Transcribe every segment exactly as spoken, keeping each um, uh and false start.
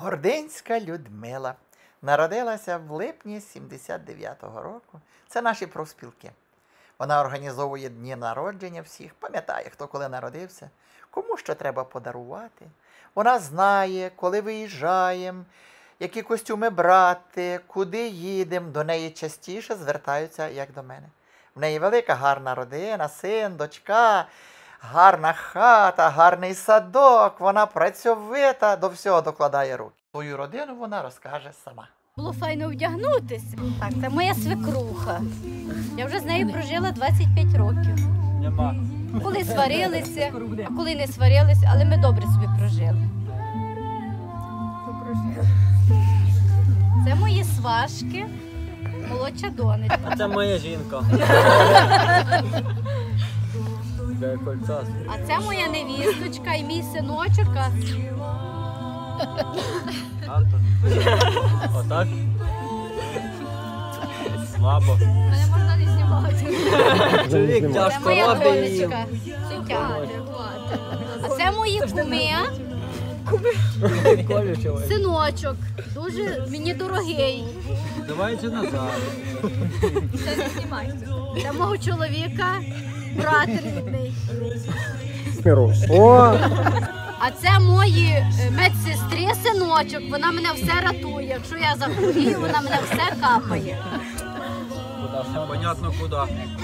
Гординська Людмила народилася в липні сімдесят дев'ятого року. Це наші профспілки. Вона організовує дні народження всіх, пам'ятає, хто коли народився, кому що треба подарувати. Вона знає, коли виїжджаємо, які костюми брати, куди їдемо. До неї частіше звертаються, як до мене. В неї велика гарна родина, син, дочка, гарна хата, гарний садок. Вона працьовита, до всього докладає руки. Свою родину вона розкаже сама. Було файно вдягнутися. Так, це моя свекруха. Я вже з нею прожила двадцять п'ять років. Нема. Коли сварилися, а коли не сварилися, але ми добре собі прожили. Це мої сважки, молодша донечка. Це моя жінка. Де кольцо? А це моя невісточка і мій синочок. Антон. Отак? Слабо. Мене можна не знімати. Чоловік Це тяжко моя робить. донечка. Тетяна. А це мої куми. Колючого. Синочок, дуже мені дорогий. Давайте назад. Це не знімайте. Це мого чоловіка, брат рідний. О! А це мої е, медсестри, синочок, вона мене все рятує. Якщо я захворію, вона мене все капає. Куда? Понятно куди.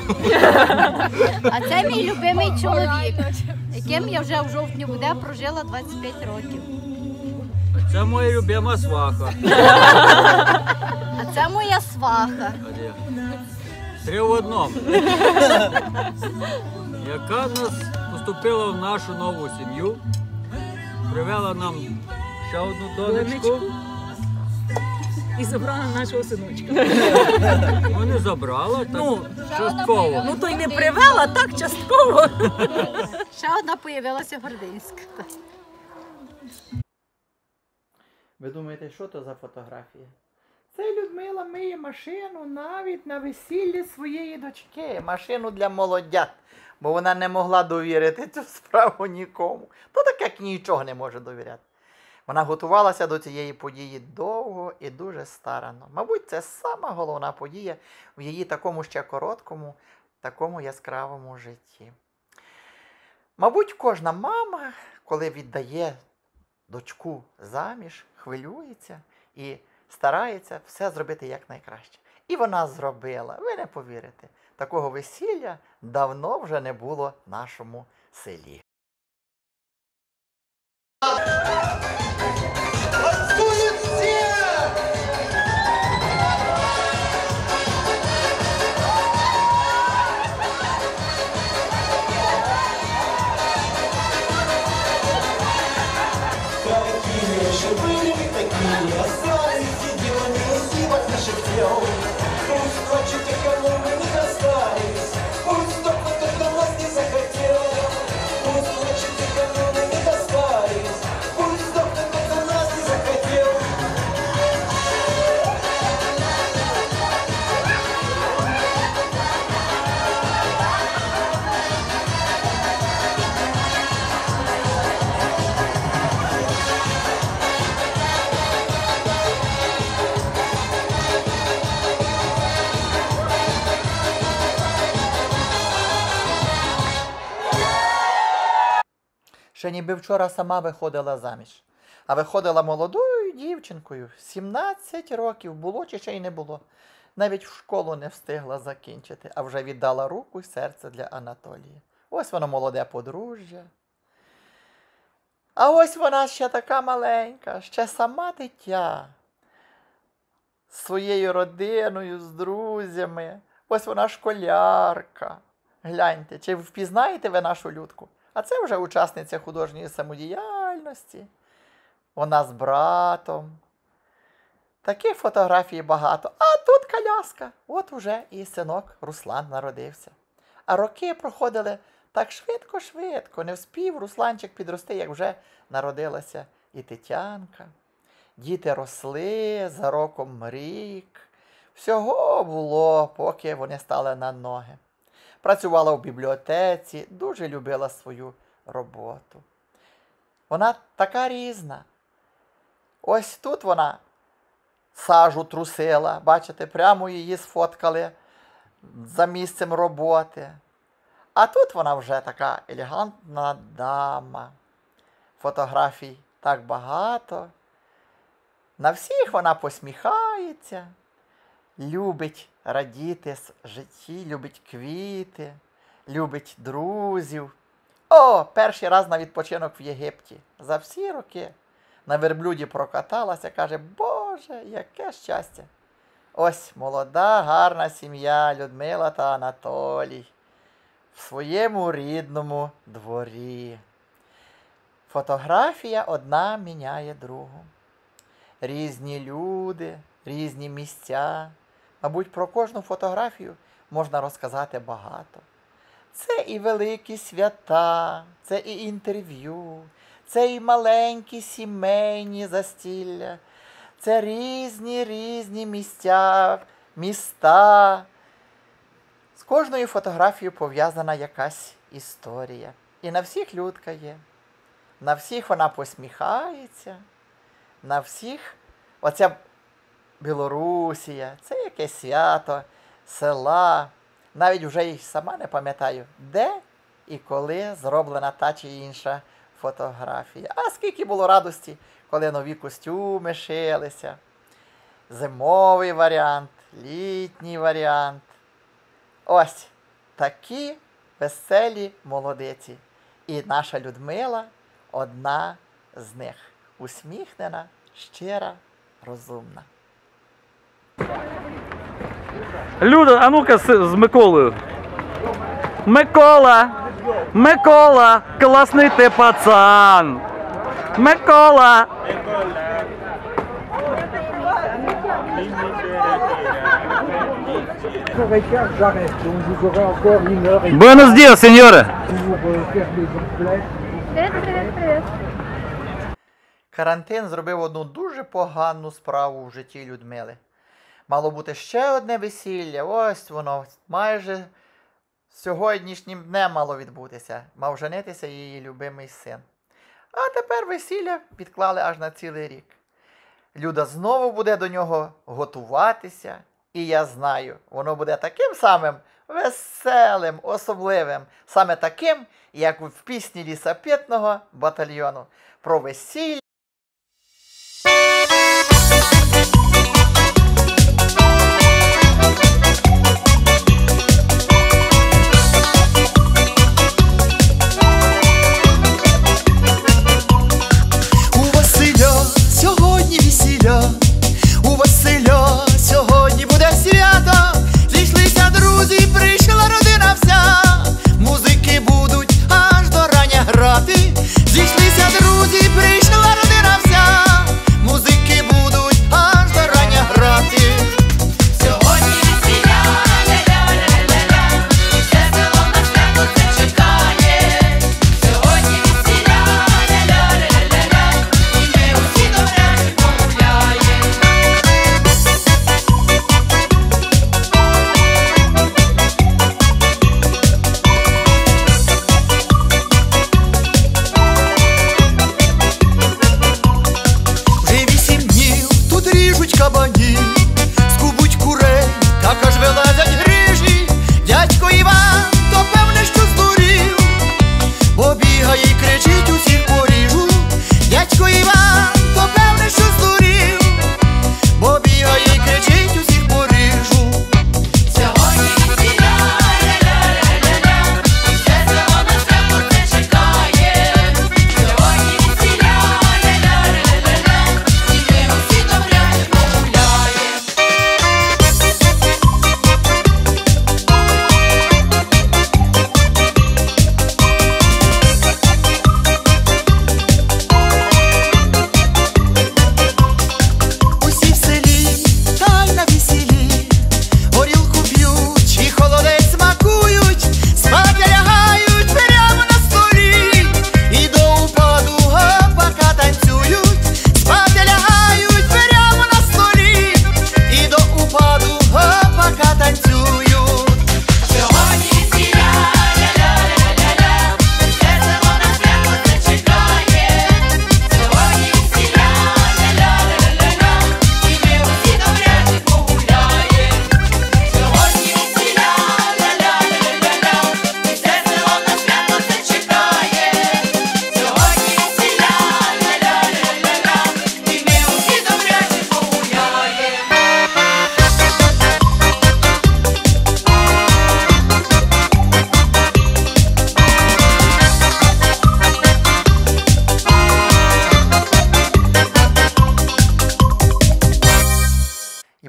А це мій любимий чоловік, яким я вже в жовтні буде прожила двадцять п'ять років. Це моя любима сваха. А це моя сваха. А де? Три в одному. Яка нас поступила в нашу нову сім'ю, привела нам ще одну донечку. І забрала нашого синочка. Ну не забрала, так Ну, частково. Ну то й не привела, так частково. Ще одна появилася Гординська. Ви думаєте, що то за фотографія? Це Людмила миє машину навіть на весіллі своєї дочки. Машину для молодят. Бо вона не могла довірити цю справу нікому. То так як нічого не може довіряти. Вона готувалася до цієї події довго і дуже старанно. Мабуть, це сама головна подія в її такому ще короткому, такому яскравому житті. Мабуть, кожна мама, коли віддає дочку заміж, хвилюється і старається все зробити якнайкраще. І вона зробила, ви не повірите, такого весілля давно вже не було в нашому селі. Ще ніби вчора сама виходила заміж. А виходила молодою дівчинкою. сімнадцять років було чи ще й не було. Навіть в школу не встигла закінчити, а вже віддала руку й серце для Анатолія. Ось воно молоде подружжя. А ось вона ще така маленька, ще сама дитя. З своєю родиною, з друзями. Ось вона школярка. Гляньте, чи впізнаєте ви нашу Людку? А це вже учасниця художньої самодіяльності. Вона з братом. Таких фотографій багато. А тут коляска. От уже і синок Руслан народився. А роки проходили так швидко-швидко. Не вспів Русланчик підрости, як вже народилася і Тетянка. Діти росли, за роком рік. Всього було, поки вони стали на ноги. Працювала в бібліотеці, дуже любила свою роботу. Вона така різна. Ось тут вона сажу трусила, бачите, прямо її сфоткали за місцем роботи. А тут вона вже така елегантна дама. Фотографій так багато. На всіх вона посміхається, любить радіти з житті, любить квіти, любить друзів. О, перший раз на відпочинок в Єгипті. За всі роки на верблюді прокаталася, каже, Боже, яке щастя. Ось молода, гарна сім'я Людмила та Анатолій в своєму рідному дворі. Фотографія одна міняє другу. Різні люди, різні місця. Мабуть, про кожну фотографію можна розказати багато. Це і великі свята, це і інтерв'ю, це і маленькі сімейні застілля, це різні-різні місця, міста. З кожною фотографією пов'язана якась історія. І на всіх Людка є. На всіх вона посміхається, на всіх оця Білорусія, це якесь свято, села. Навіть вже й сама не пам'ятаю, де і коли зроблена та чи інша фотографія. А скільки було радості, коли нові костюми шилися. Зимовий варіант, літній варіант. Ось такі веселі молодиці. І наша Людмила одна з них. Усміхнена, щира, розумна. Люда, а ну-ка з, з Миколою. Микола! Микола! Класний ти пацан! Микола! Buenos días, señora! Карантин зробив одну дуже погану справу в житті Людмили. Мало бути ще одне весілля, ось воно, майже сьогоднішнім днем мало відбутися. Мав женитися її любимий син. А тепер весілля підклали аж на цілий рік. Люда знову буде до нього готуватися, і я знаю, воно буде таким самим веселим, особливим, саме таким, як в пісні лісопетного батальйону про весілля. У Василя сьогодні буде свято, зійшлися друзі, прийшла родина вся, музики будуть аж до рання грати, зійшлися друзі, прийшла родина.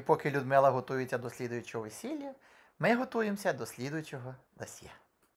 поки Людмила готується до слідуючого весілля, ми готуємося до слідуючого досьє.